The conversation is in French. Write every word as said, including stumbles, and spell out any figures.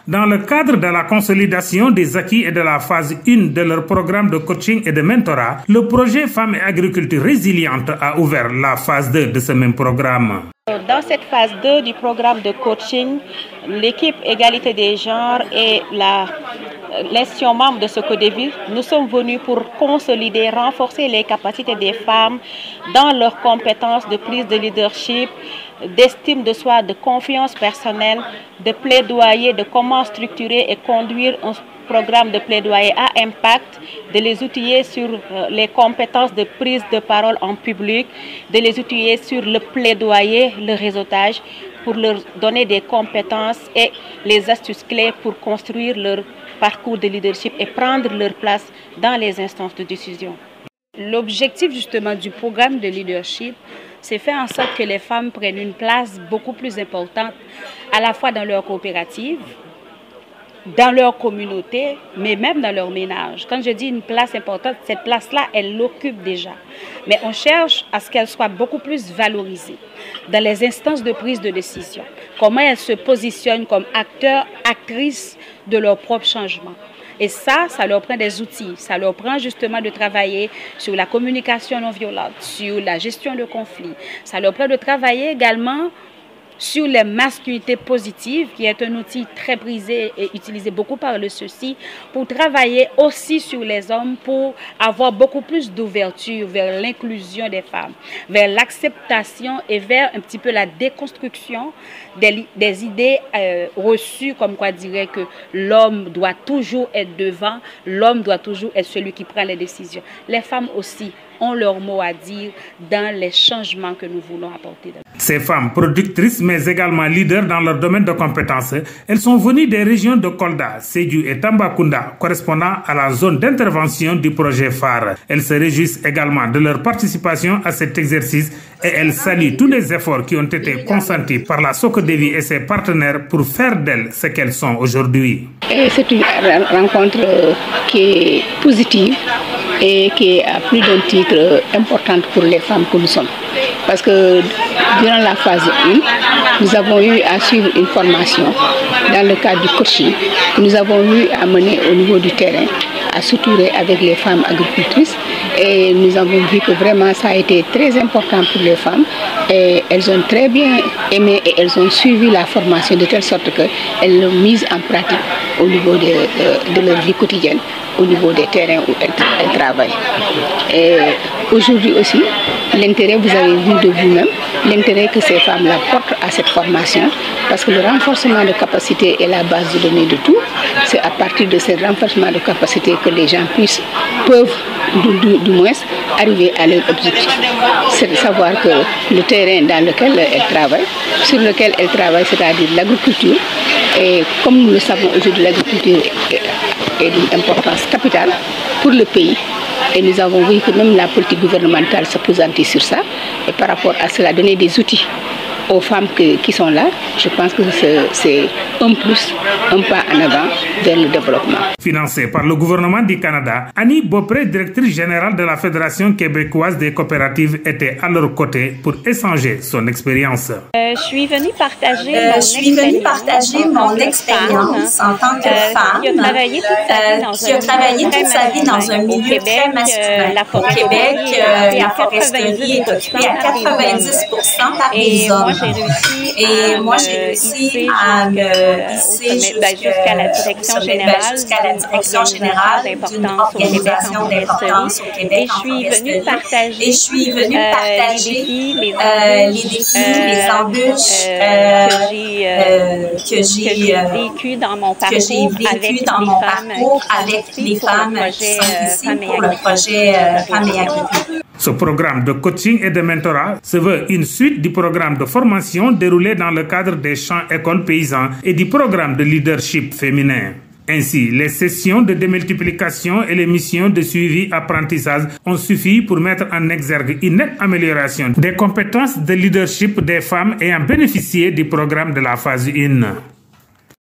Dans le cadre de la consolidation des acquis et de la phase un de leur programme de coaching et de mentorat, le projet Femmes et Agriculture Résiliente a ouvert la phase deux de ce même programme. Dans cette phase deux du programme de coaching, l'équipe Égalité des genres et l'institution membre de ce CODEVI, nous sommes venus pour consolider, renforcer les capacités des femmes dans leurs compétences de prise de leadership, d'estime de soi, de confiance personnelle, de plaidoyer, de comment structurer et conduire un programme de plaidoyer à impact, de les outiller sur les compétences de prise de parole en public, de les outiller sur le plaidoyer, le réseautage, pour leur donner des compétences et les astuces clés pour construire leur parcours de leadership et prendre leur place dans les instances de décision. L'objectif justement du programme de leadership, c'est faire en sorte que les femmes prennent une place beaucoup plus importante à la fois dans leur coopérative, dans leur communauté, mais même dans leur ménage. Quand je dis une place importante, cette place-là, elle l'occupe déjà. Mais on cherche à ce qu'elle soit beaucoup plus valorisée dans les instances de prise de décision. Comment elles se positionnent comme acteurs, actrices de leur propre changement. Et ça, ça leur prend des outils. Ça leur prend justement de travailler sur la communication non violente, sur la gestion de conflits. Ça leur prend de travailler également sur les masculinités positives, qui est un outil très prisé et utilisé beaucoup par le ceci, pour travailler aussi sur les hommes, pour avoir beaucoup plus d'ouverture vers l'inclusion des femmes, vers l'acceptation et vers un petit peu la déconstruction des, des idées euh, reçues, comme quoi dirait que l'homme doit toujours être devant, l'homme doit toujours être celui qui prend les décisions. Les femmes aussi ont leur mot à dire dans les changements que nous voulons apporter. Ces femmes productrices, mais également leaders dans leur domaine de compétences, elles sont venues des régions de Kolda, Sédhiou et Tambacounda, correspondant à la zone d'intervention du projet phare. Elles se réjouissent également de leur participation à cet exercice et elles saluent tous les efforts qui ont été consentis par la SOCODEVI et ses partenaires pour faire d'elles ce qu'elles sont aujourd'hui. C'est une rencontre qui est positive et qui est à plus d'un titre importante pour les femmes que nous sommes. Parce que durant la phase un, nous avons eu à suivre une formation dans le cadre du coaching que nous avons eu à mener au niveau du terrain, à structurer avec les femmes agricultrices. Et nous avons vu que vraiment ça a été très important pour les femmes. Et elles ont très bien aimé et elles ont suivi la formation de telle sorte qu'elles l'ont mise en pratique au niveau de, de, de leur vie quotidienne, au niveau des terrains où elles, elles travaillent. Et aujourd'hui aussi, l'intérêt, vous avez vu de vous-même, l'intérêt que ces femmes-là portent à cette formation, parce que le renforcement de capacité est la base de données de tout. C'est à partir de ce renforcement de capacité que les gens puissent, peuvent, du, du, du moins, arriver à leur objectif. C'est de savoir que le terrain dans lequel elles travaillent, sur lequel elles travaillent, c'est-à-dire l'agriculture, et comme nous le savons aujourd'hui, l'agriculture est d'une importance capitale pour le pays. Et nous avons vu que même la politique gouvernementale se présente sur ça. Et par rapport à cela, donner des outils aux femmes que, qui sont là, je pense que c'est un plus, un pas en avant vers le développement. Financé par le gouvernement du Canada, Annie Beaupré, directrice générale de la Fédération québécoise des coopératives, était à leur côté pour échanger son expérience. Euh, je suis venue partager, euh, mon, je suis venue partager mon expérience en tant que euh, femme qui a travaillé toute sa vie dans, un, un milieu très masculin. Au Québec, euh, la foresterie est occupée à quatre-vingt-dix pour cent par des hommes. Et moi, j'ai réussi à me hisser jusqu'à la direction générale jusqu'à la direction générale d'une organisation d'importance au Québec en foresterie. Et je suis venue partager les défis, les embûches que j'ai vécu dans mon parcours avec les femmes qui sont ici pour le projet Femmes et Agriculture. Ce programme de coaching et de mentorat se veut une suite du programme de formation déroulé dans le cadre des champs écoles paysans et du programme de leadership féminin. Ainsi, les sessions de démultiplication et les missions de suivi-apprentissage ont suffi pour mettre en exergue une nette amélioration des compétences de leadership des femmes ayant bénéficié du programme de la phase un.